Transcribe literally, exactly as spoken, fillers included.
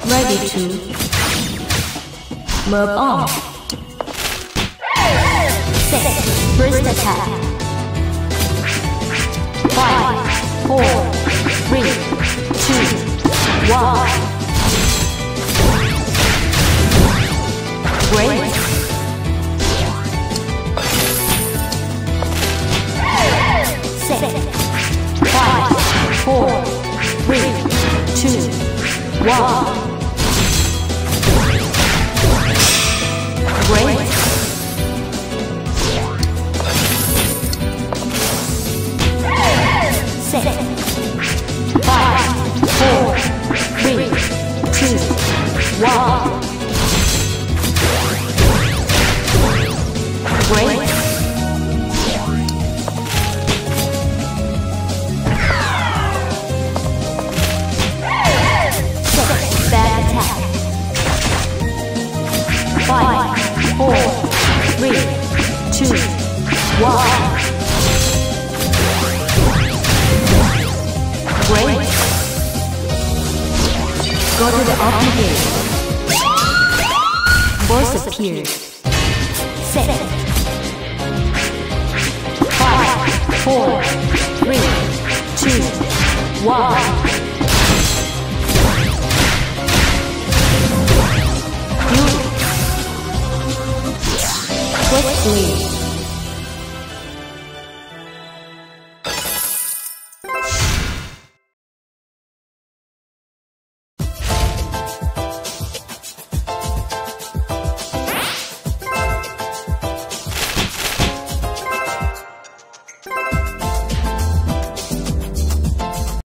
Ready to move on. Six. First attack. Five, four, three, two, one. Great. Six, five, four, three, two, one. Great. Six, five, four, three, two, one. Great. Bad attack. Five, four, three, two, one. Great. Go to the open gate. Boss appeared. Six, five, four, three, two, one. Quickly.